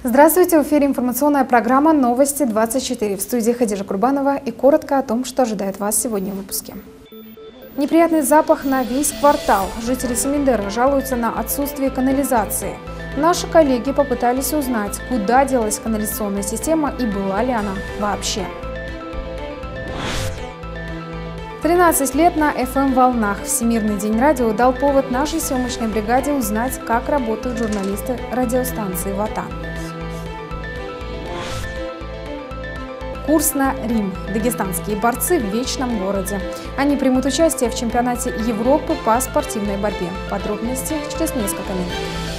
Здравствуйте, в эфире информационная программа «Новости 24». В студии Хадижа Курбанова и коротко о том, что ожидает вас сегодня в выпуске. Неприятный запах на весь квартал. Жители Семендера жалуются на отсутствие канализации. Наши коллеги попытались узнать, куда делась канализационная система и была ли она вообще. 13 лет на FM-волнах. Всемирный день радио дал повод нашей съемочной бригаде узнать, как работают журналисты радиостанции «Ватан». Курс на Рим. Дагестанские борцы в вечном городе. Они примут участие в чемпионате Европы по спортивной борьбе. Подробности через несколько минут.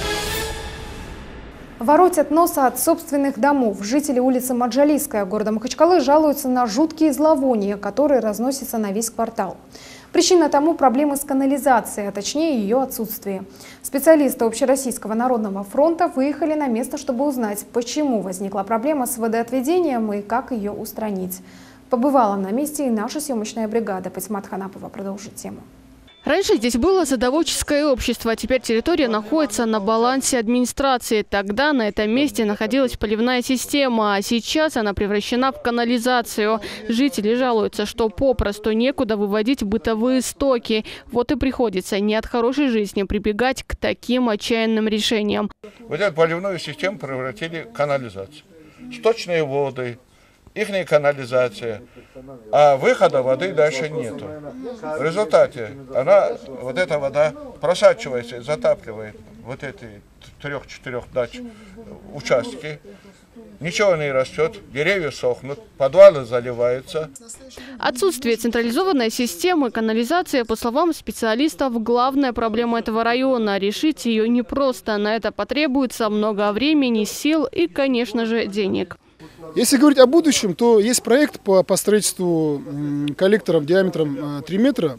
Воротят носа от собственных домов. Жители улицы Маджалийская города Махачкалы жалуются на жуткие зловония, которые разносятся на весь квартал. Причина тому – проблемы с канализацией, а точнее ее отсутствие. Специалисты Общероссийского народного фронта выехали на место, чтобы узнать, почему возникла проблема с водоотведением и как ее устранить. Побывала на месте и наша съемочная бригада. Патимат Ханапова продолжит тему. Раньше здесь было садоводческое общество, а теперь территория находится на балансе администрации. Тогда на этом месте находилась поливная система, а сейчас она превращена в канализацию. Жители жалуются, что попросту некуда выводить бытовые стоки. Вот и приходится не от хорошей жизни прибегать к таким отчаянным решениям. Вот эту поливную систему превратили в канализацию. Сточные воды, ихняя канализация, а выхода воды дальше нету. В результате вот эта вода просачивается и затапливает вот эти 3-4 дач участки. Ничего не растет, деревья сохнут, подвалы заливаются. Отсутствие централизованной системы канализации, по словам специалистов, главная проблема этого района. Решить ее непросто. На это потребуется много времени, сил и, конечно же, денег. Если говорить о будущем, то есть проект по строительству коллекторов диаметром 3 метра.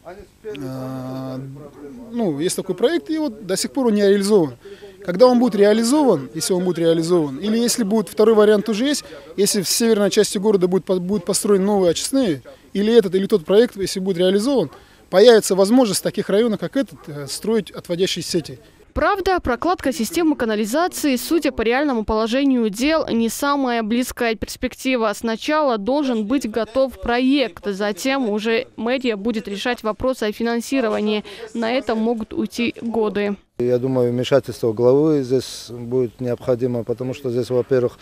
Есть такой проект, и вот до сих пор он не реализован. Когда он будет реализован, если он будет реализован, или если будет второй вариант тоже есть, если в северной части города будут построены новые очистные, или этот, или тот проект, если будет реализован, появится возможность в таких районах, как этот, строить отводящие сети. Правда, прокладка системы канализации, судя по реальному положению дел, не самая близкая перспектива. Сначала должен быть готов проект, затем уже мэрия будет решать вопросы о финансировании. На это могут уйти годы. Я думаю, вмешательство главы здесь будет необходимо, потому что здесь, во-первых,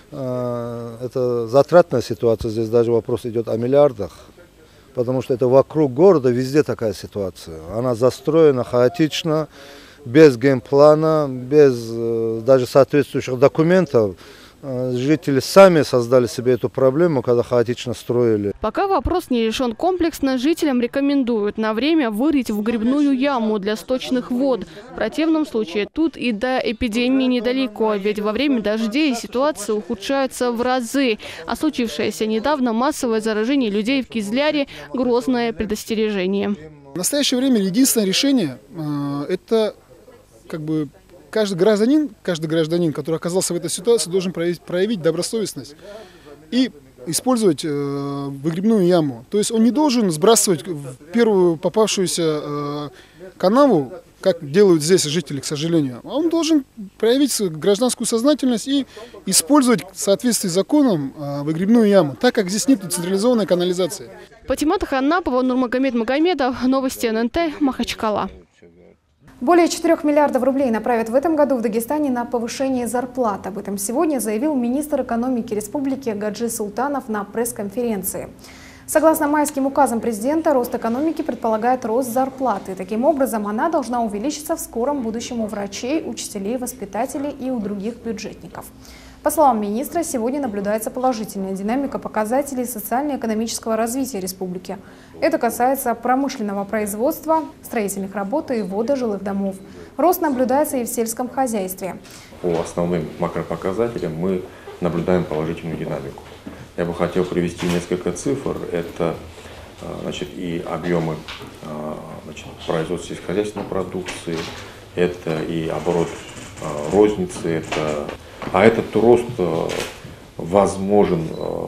это затратная ситуация, здесь даже вопрос идет о миллиардах. Потому что это вокруг города везде такая ситуация. Она застроена хаотично, без геймплана, без даже соответствующих документов. Жители сами создали себе эту проблему, когда хаотично строили. Пока вопрос не решен комплексно, жителям рекомендуют на время вырыть вгребную яму для сточных вод. В противном случае тут и до эпидемии недалеко, ведь во время дождей ситуация ухудшается в разы. А случившееся недавно массовое заражение людей в Кизляре – грозное предостережение. В настоящее время единственное решение – это каждый гражданин, который оказался в этой ситуации, должен проявить добросовестность и использовать выгребную яму. То есть он не должен сбрасывать в первую попавшуюся канаву, как делают здесь жители, к сожалению. Он должен проявить гражданскую сознательность и использовать в соответствии с законом выгребную яму, так как здесь нет централизованной канализации. Патимат Ханапова, Нурмагомед Магомедов, новости ННТ, Махачкала. Более 4 миллиардов рублей направят в этом году в Дагестане на повышение зарплат. Об этом сегодня заявил министр экономики республики Гаджи Султанов на пресс-конференции. Согласно майским указам президента, рост экономики предполагает рост зарплаты. Таким образом, она должна увеличиться в скором будущем у врачей, учителей, воспитателей и у других бюджетников. По словам министра, сегодня наблюдается положительная динамика показателей социально-экономического развития республики. Это касается промышленного производства, строительных работ и ввода жилых домов. Рост наблюдается и в сельском хозяйстве. По основным макропоказателям мы наблюдаем положительную динамику. Я бы хотел привести несколько цифр. Это и объемы производства сельскохозяйственной продукции, это и оборот розницы, а этот рост возможен,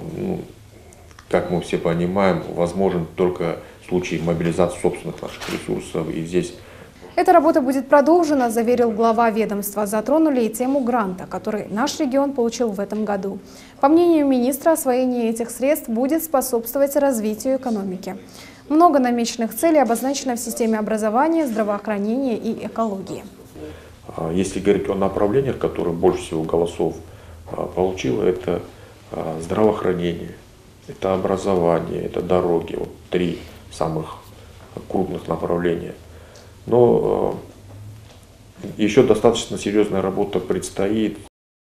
как мы все понимаем, возможен только в случае мобилизации собственных наших ресурсов. И здесь Эта работа будет продолжена, заверил глава ведомства. Затронули и тему гранта, который наш регион получил в этом году. По мнению министра, освоение этих средств будет способствовать развитию экономики. Много намеченных целей обозначено в системе образования, здравоохранения и экологии. Если говорить о направлениях, которые больше всего голосов получило, это здравоохранение, это образование, это дороги. Вот 3 самых крупных направления. Но еще достаточно серьезная работа предстоит.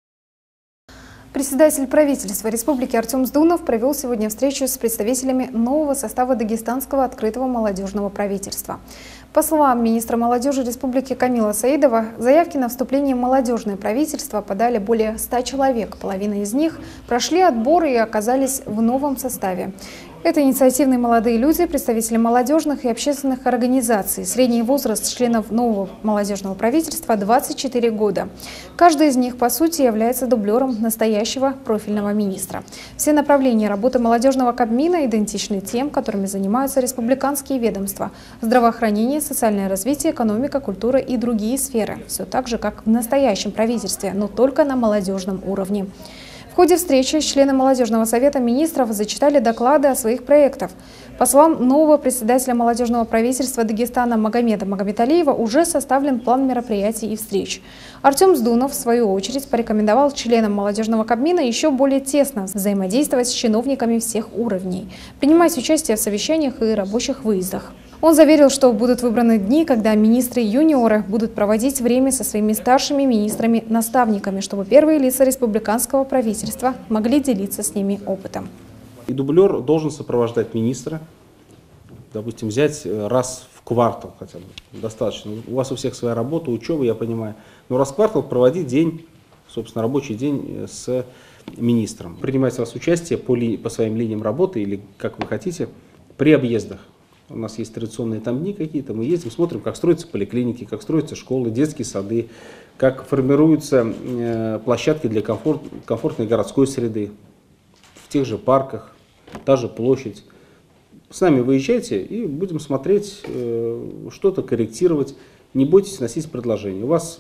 Председатель правительства Республики Артем Сдунов провел сегодня встречу с представителями нового состава Дагестанского открытого молодежного правительства. По словам министра молодежи Республики Камила Саидова, заявки на вступление в молодежное правительство подали более 100 человек. Половина из них прошли отбор и оказались в новом составе. Это инициативные молодые люди, представители молодежных и общественных организаций. Средний возраст членов нового молодежного правительства – 24 года. Каждый из них, по сути, является дублером настоящего профильного министра. Все направления работы молодежного Кабмина идентичны тем, которыми занимаются республиканские ведомства – здравоохранение, социальное развитие, экономика, культура и другие сферы. Все так же, как в настоящем правительстве, но только на молодежном уровне. В ходе встречи члены Молодежного совета министров зачитали доклады о своих проектах. По словам нового председателя молодежного правительства Дагестана Магомеда Магомедалиева, уже составлен план мероприятий и встреч. Артем Сдунов, в свою очередь, порекомендовал членам молодежного Кабмина еще более тесно взаимодействовать с чиновниками всех уровней, принимать участие в совещаниях и рабочих выездах. Он заверил, что будут выбраны дни, когда министры-юниоры будут проводить время со своими старшими министрами-наставниками, чтобы первые лица республиканского правительства могли делиться с ними опытом. И дублер должен сопровождать министра, допустим, взять раз в квартал хотя бы, достаточно. У вас у всех своя работа, учеба, я понимаю, но раз в квартал проводить день, собственно, рабочий день с министром. Принимать у вас участие по своим линиям работы или как вы хотите при объездах. У нас есть традиционные там дни какие-то, мы ездим, смотрим, как строятся поликлиники, как строятся школы, детские сады, как формируются площадки для комфортной городской среды, в тех же парках, та же площадь. С нами выезжайте и будем смотреть, что-то корректировать, не бойтесь вносить предложения. Вас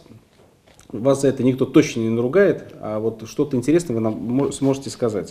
за это никто точно не наругает, а вот что-то интересное вы нам сможете сказать.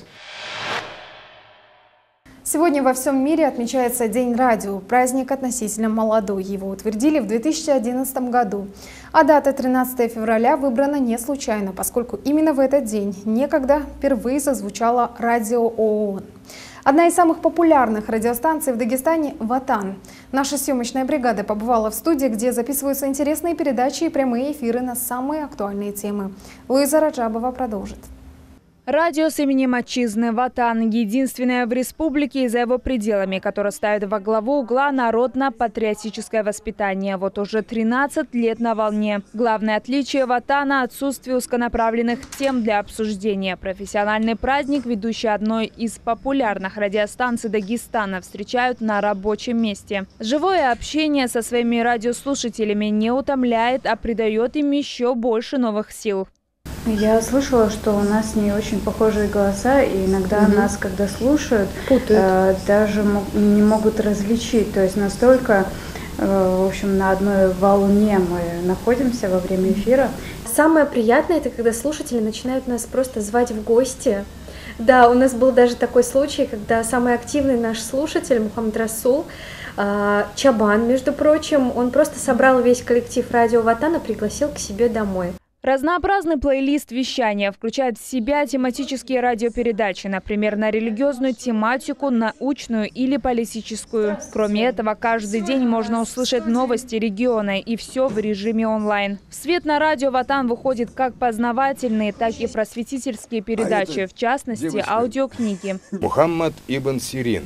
Сегодня во всем мире отмечается День радио, праздник относительно молодой. Его утвердили в 2011 году. А дата 13 февраля выбрана не случайно, поскольку именно в этот день некогда впервые зазвучало радио ООН. Одна из самых популярных радиостанций в Дагестане – «Ватан». Наша съемочная бригада побывала в студии, где записываются интересные передачи и прямые эфиры на самые актуальные темы. Луиза Раджабова продолжит. Радио с именем отчизны «Ватан» – единственное в республике и за его пределами, которое ставит во главу угла народно-патриотическое воспитание. Вот уже 13 лет на волне. Главное отличие «Ватана» – отсутствие узконаправленных тем для обсуждения. Профессиональный праздник, ведущий одной из популярных радиостанций Дагестана, встречают на рабочем месте. Живое общение со своими радиослушателями не утомляет, а придает им еще больше новых сил. Я слышала, что у нас не очень похожие голоса, и иногда нас, когда слушают, даже не могут различить. То есть настолько, в общем, на одной волне мы находимся во время эфира. Самое приятное – это когда слушатели начинают нас просто звать в гости. Да, у нас был даже такой случай, когда самый активный наш слушатель, Мухаммад Расул, Чабан, между прочим, он просто собрал весь коллектив радио «Ватан» и пригласил к себе домой. Разнообразный плейлист вещания включает в себя тематические радиопередачи, например, на религиозную тематику, научную или политическую. Кроме этого, каждый день можно услышать новости региона, и все в режиме онлайн. В свет на радио «Ватан» выходят как познавательные, так и просветительские передачи, в частности, аудиокниги. Мухаммад ибн Сирин.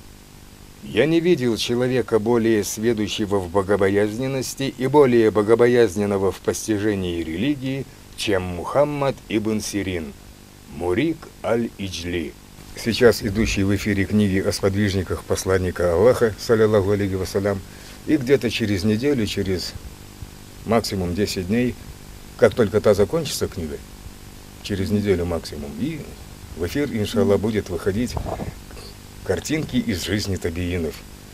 Я не видел человека более сведущего в богобоязненности и более богобоязненного в постижении религии, чем Мухаммад ибн Сирин, Мурик аль-Иджли. Сейчас идущие в эфире книги о сподвижниках посланника Аллаха, саллиллаху алейхи вассалям, и где-то через неделю, через максимум 10 дней, как только та закончится книга, через неделю максимум, и в эфир, иншаллах, будет выходить картинки из жизни табиинов.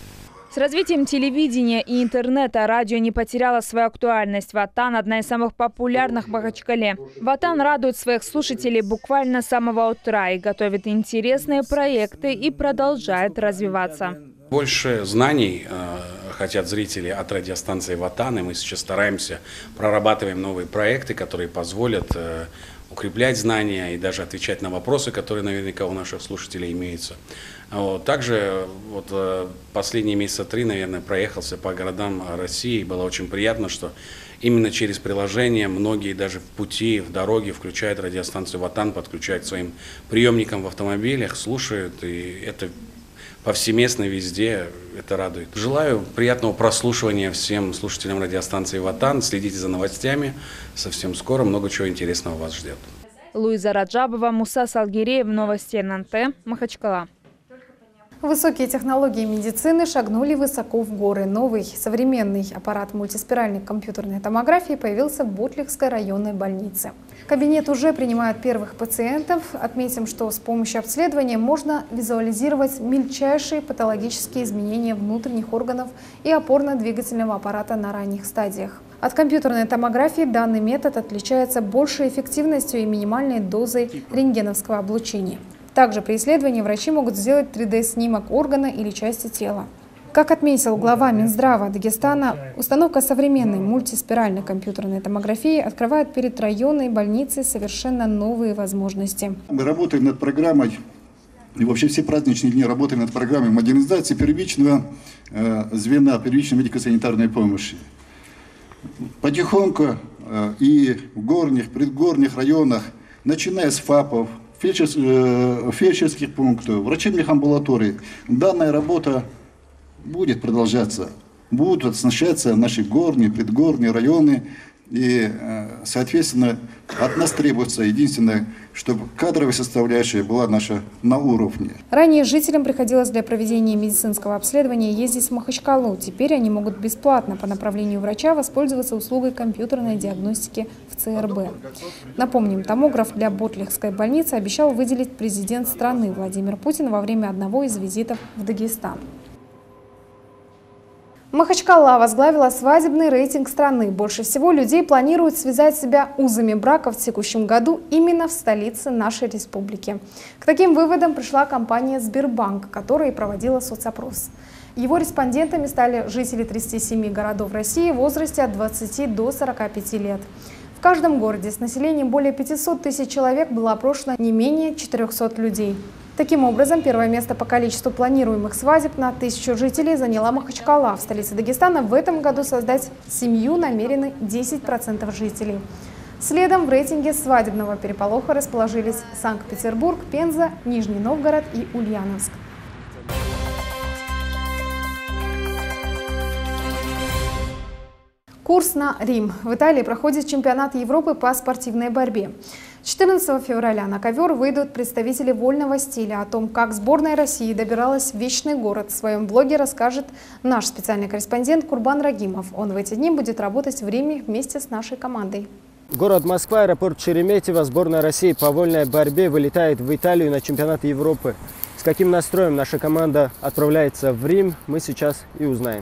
С развитием телевидения и интернета радио не потеряло свою актуальность. Ватан – одна из самых популярных в Махачкале. Ватан радует своих слушателей буквально с самого утра и готовит интересные проекты и продолжает развиваться. Больше знаний хотят зрители от радиостанции Ватан, и мы сейчас стараемся, прорабатываем новые проекты, которые позволят укреплять знания и даже отвечать на вопросы, которые наверняка у наших слушателей имеются. Также последние месяца 3, наверное, проехался по городам России. Было очень приятно, что именно через приложение многие даже в пути, в дороге включают радиостанцию Ватан, подключают к своим приемникам в автомобилях, слушают, и это повсеместно везде, это радует. Желаю приятного прослушивания всем слушателям радиостанции Ватан. Следите за новостями. Совсем скоро много чего интересного вас ждет. Луиза Раджабова, Муса Салгиреев, новости ННТ, Махачкала. Высокие технологии медицины шагнули высоко в горы. Новый современный аппарат мультиспиральной компьютерной томографии появился в Ботлихской районной больнице. Кабинет уже принимает первых пациентов. Отметим, что с помощью обследования можно визуализировать мельчайшие патологические изменения внутренних органов и опорно-двигательного аппарата на ранних стадиях. От компьютерной томографии данный метод отличается большей эффективностью и минимальной дозой рентгеновского облучения. Также при исследовании врачи могут сделать 3D-снимок органа или части тела. Как отметил глава Минздрава Дагестана, установка современной мультиспиральной компьютерной томографии открывает перед районной больницей совершенно новые возможности. Мы работаем над программой, и вообще все праздничные дни работаем над программой модернизации первичного звена первичной медико-санитарной помощи. Потихоньку и в горных, предгорных районах, начиная с ФАПов, фельдшерских пунктов, врачебных амбулаторий, данная работа будет продолжаться. Будут оснащаться наши горные, предгорные районы. И, соответственно, от нас требуется единственное, чтобы кадровая составляющая была наша на уровне. Ранее жителям приходилось для проведения медицинского обследования ездить в Махачкалу. Теперь они могут бесплатно по направлению врача воспользоваться услугой компьютерной диагностики в ЦРБ. Напомним, томограф для Ботлихской больницы обещал выделить президент страны Владимир Путин во время одного из визитов в Дагестан. Махачкала возглавила свадебный рейтинг страны. Больше всего людей планируют связать себя узами брака в текущем году именно в столице нашей республики. К таким выводам пришла компания «Сбербанк», которая проводила соцопрос. Его респондентами стали жители 37 городов России в возрасте от 20 до 45 лет. В каждом городе с населением более 500 тысяч человек было опрошено не менее 400 людей. Таким образом, первое место по количеству планируемых свадеб на 1000 жителей заняла Махачкала. В столице Дагестана в этом году создать семью намерены 10% жителей. Следом в рейтинге свадебного переполоха расположились Санкт-Петербург, Пенза, Нижний Новгород и Ульяновск. Курс на Рим. В Италии проходит чемпионат Европы по спортивной борьбе. 14 февраля на ковер выйдут представители вольного стиля. О том, как сборная России добиралась в Вечный город, в своем блоге расскажет наш специальный корреспондент Курбан Рагимов. Он в эти дни будет работать в Риме вместе с нашей командой. Город Москва, аэропорт Шереметьево, сборная России по вольной борьбе вылетает в Италию на чемпионат Европы. С каким настроем наша команда отправляется в Рим, мы сейчас и узнаем.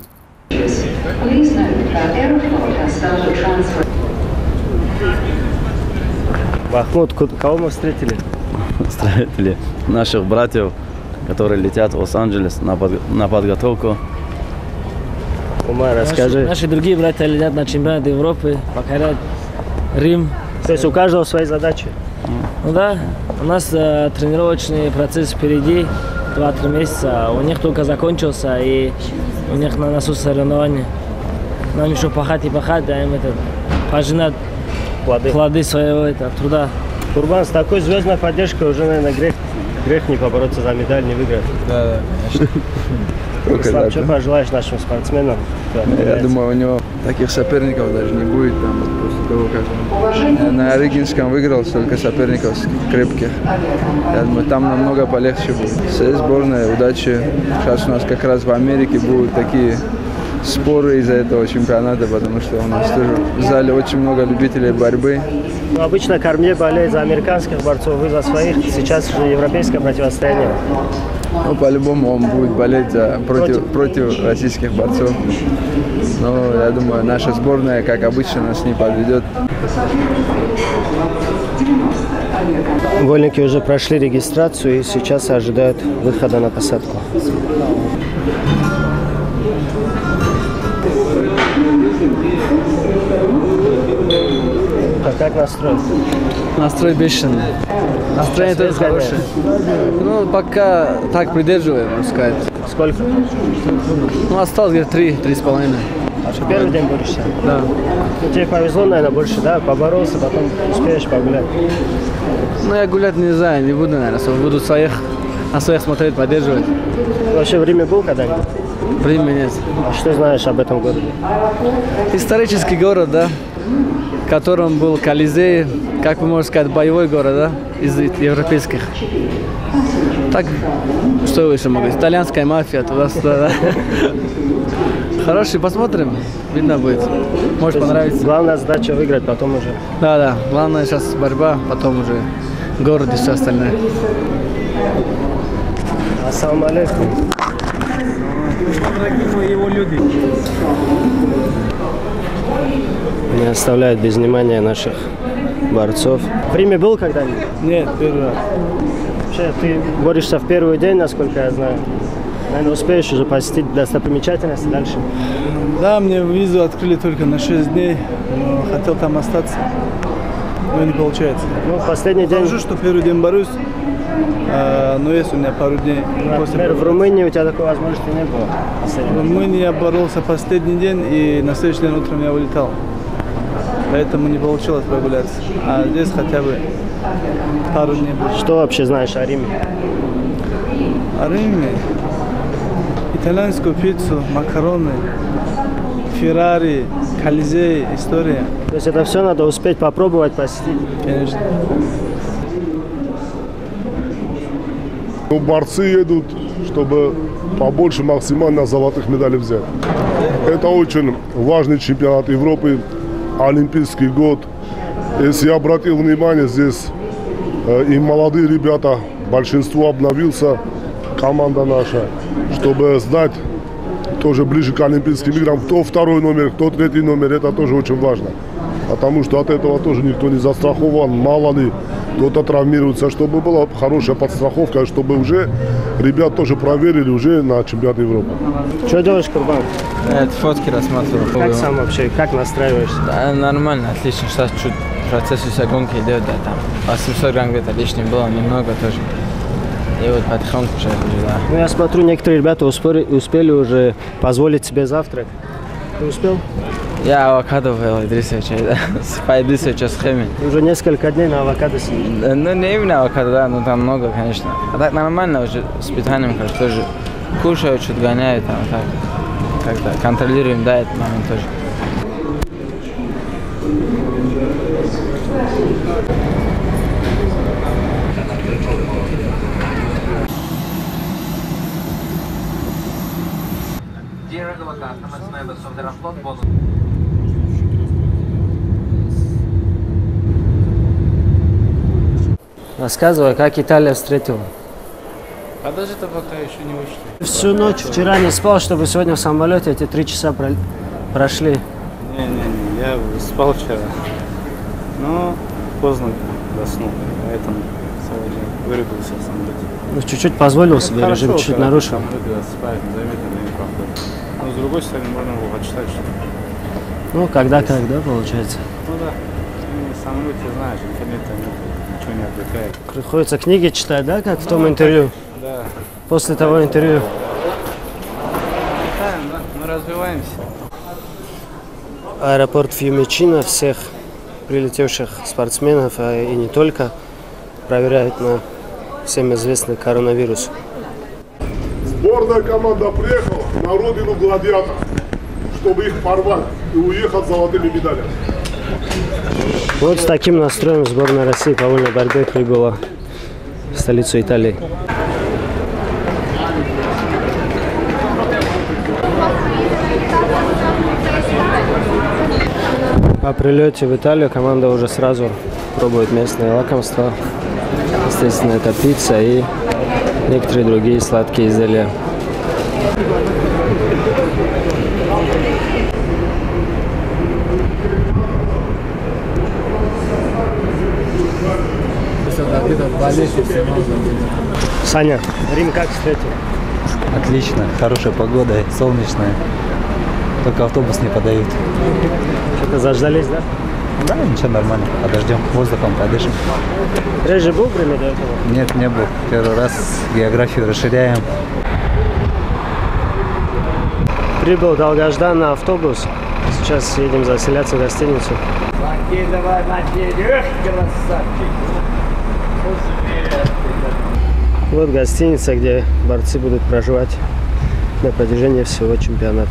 Бахмут, кого мы встретили? Встретили наших братьев, которые летят в Лос-Анджелес на подготовку. Умар, расскажи. Наши другие братья летят на чемпионат Европы, покорять Рим. То есть у каждого свои задачи? Ну да, у нас тренировочный процесс впереди, 2-3 месяца. У них только закончился, и у них на носу соревнования. Нам еще пахать и пахать, да им пожинать плоды своего труда. Курбан, с такой звездной поддержкой уже, наверное, грех не побороться за медаль, не выиграть. Да, конечно. Слав, что пожелаешь нашим спортсменам? Я думаю, у него таких соперников даже не будет там, после того, как на Регинском выиграл, столько соперников крепких. Я думаю, там намного полегче будет. Всей сборной удачи. Сейчас у нас как раз в Америке будут такие споры из-за этого чемпионата, потому что у нас тоже в зале очень много любителей борьбы. Ну, обычно Кормье болеет за американских борцов, вы за своих. Сейчас же европейское противостояние. Ну, по-любому он будет болеть против российских борцов. Но я думаю, наша сборная, как обычно, нас не подведет. Вольники уже прошли регистрацию и сейчас ожидают выхода на посадку. Как настрой? Настрой бешеный. Настроение тоже хорошее. Ну, пока так придерживаем, можно сказать. Сколько? Ну, осталось где-то 3,5. А что, первый день борешься? Да. Ну, тебе повезло, наверное, больше, да? Поборолся, потом успеешь погулять. Ну, я гулять не знаю, не буду, наверное. Буду на своих смотреть, поддерживать. Ты вообще в Риме был когда-нибудь? В Риме нет. А что знаешь об этом городе? Исторический город, да. В котором был Колизей, как вы можете сказать, боевой город, да, из европейских. Так, что вы еще могли? Итальянская мафия, туда-сюда, да. Хороший, посмотрим, видно будет. Может понравится. Главная задача выиграть, потом уже. Да, главное сейчас борьба, потом уже город и все остальное. Ассаламу алейкум. Дорогие его люди. Не оставляют без внимания наших борцов. В Риме был когда-нибудь? Нет, первый раз. Вообще, ты борешься в первый день, насколько я знаю. Наверное, успеешь уже посетить достопримечательности дальше? Да, мне визу открыли только на 6 дней, но хотел там остаться, но не получается. Ну, последний день... Скажу, что первый день борюсь, но есть у меня пару дней. Например, в Румынии у тебя такой возможности не было? В Румынии я боролся последний день, и на следующий день утром я улетал. Поэтому не получилось прогуляться. А здесь хотя бы пару дней больше. Что вообще знаешь о Риме? О Риме? Итальянскую пиццу, макароны, Феррари, Колизей, история. То есть это все надо успеть попробовать, посетить? Конечно. Ну, борцы едут, чтобы побольше максимально золотых медалей взять. Это очень важный чемпионат Европы, Олимпийский год. Если я обратил внимание, здесь и молодые ребята, большинство обновился, команда наша, чтобы знать тоже ближе к Олимпийским играм, кто второй номер, кто третий номер, это тоже очень важно. Потому что от этого тоже никто не застрахован, мало ли кто-то травмируется, чтобы была хорошая подстраховка, чтобы уже ребят тоже проверили уже на чемпионат Европы. Что делаешь, Курбан? Это фотки рассматриваю. Как сам вообще, как настраиваешься? Да, нормально, отлично. Сейчас чуть процесс вся гонки идет, да, там 800 грамм где-то лишним было, немного тоже. И вот потихоньку уже, да. Ну, я смотрю, некоторые ребята успели уже позволить себе завтрак. Ты успел? Я авокадо вел, Идрисович, да. По Идрисовичу схеме. Уже несколько дней на авокадо сидишь. Ну, не именно авокадо, да, но там много, конечно. А так нормально уже с питанием, конечно, тоже кушаю, что-то гоняю, там, так. Как-то контролируем, да, этот момент тоже. Рассказывай, как Италия встретила? А даже это пока еще не учли. Всю ночь вчера не спал, чтобы сегодня в самолете эти 3 часа прошли. Не, я спал вчера. Но поздно заснул, поэтому сегодня вырубился в самолете. Ну, чуть-чуть позволил себе, режим чуть-чуть нарушил. Спать, заметно, да, не проходит. Но с другой стороны, можно было почитать, что... Ну, когда-когда, получается. Ну да, в самолете, знаешь, интернета нет, ничего не отвлекает. Приходится книги читать, да, как в том интервью? Да. После того интервью. Читаем, да, мы развиваемся. Аэропорт Фьюмичино всех прилетевших спортсменов, и не только, проверяют на всем известный коронавирус. Сборная команда приехала на родину гладиаторов, чтобы их порвать и уехать с золотыми медалями. Вот с таким настроем сборная России по вольной борьбе прибыла в столицу Италии. По прилете в Италию команда уже сразу пробует местные лакомства. Естественно, это пицца и некоторые другие сладкие изделия. Саня, Рим как встретил? Отлично, хорошая погода, солнечная. Только автобус не подают. Что-то заждались, да? Да, ничего, нормально. Подождем, воздухом подышим. Прежде был в Риме до этого? Нет, не был. Первый раз географию расширяем. Прибыл долгожданный автобус. Сейчас едем заселяться в гостиницу. Вот гостиница, где борцы будут проживать на протяжении всего чемпионата.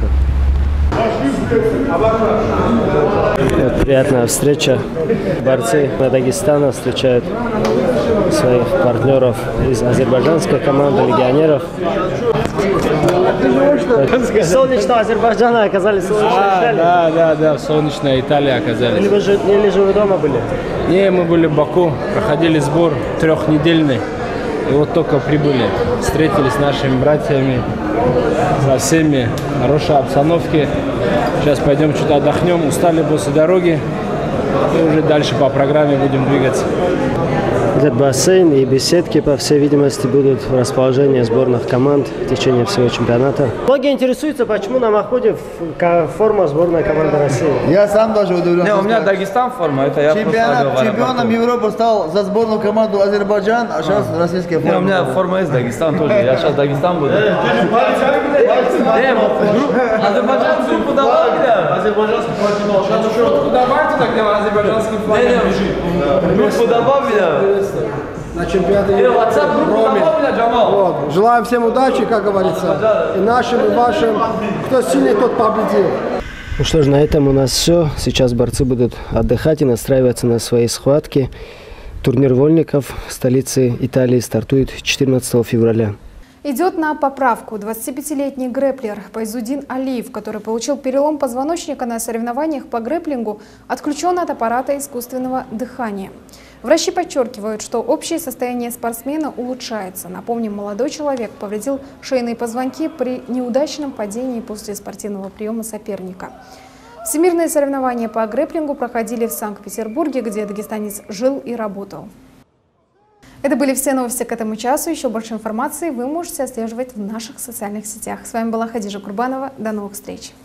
Вот приятная встреча. Борцы Дагестана встречают своих партнеров из азербайджанской команды легионеров. Солнечного Азербайджана оказались в солнечной Италии. Да, в солнечной Италии оказались. Или же вы дома были? Не, мы были в Баку, проходили сбор трехнедельный. И вот только прибыли, встретились с нашими братьями, со всеми, хорошей обстановке. Сейчас пойдем что-то отдохнем, устали после дороги и уже дальше по программе будем двигаться. Этот бассейн и беседки, по всей видимости, будут в расположении сборных команд в течение всего чемпионата. Многие интересуются, почему на Махмуде форма сборной команды России. Я сам даже удивлен. Не, у меня Дагестан форма, это я Чемпионом Европы стал за сборную команду Азербайджан, а сейчас российская форма. Не, у меня форма есть Дагестан тоже, я сейчас Дагестан буду. Азербайджан в группу добавили? Азербайджанский флаг. Сейчас еще группу добавьте, тогда азербайджанский флаг лежит. Группу добавили? На чемпионате Европы. Желаем всем удачи, как говорится. И нашим, и вашим. Кто сильный, тот победил. Ну что ж, на этом у нас все. Сейчас борцы будут отдыхать и настраиваться на свои схватки. Турнир вольников в столице Италии стартует 14 февраля. Идет на поправку 25-летний грэплер Пайзудин Алиев, который получил перелом позвоночника на соревнованиях по грэплингу, отключен от аппарата искусственного дыхания. Врачи подчеркивают, что общее состояние спортсмена улучшается. Напомним, молодой человек повредил шейные позвонки при неудачном падении после спортивного приема соперника. Всемирные соревнования по грэплингу проходили в Санкт-Петербурге, где дагестанец жил и работал. Это были все новости к этому часу. Еще больше информации вы можете отслеживать в наших социальных сетях. С вами была Хадижа Курбанова. До новых встреч!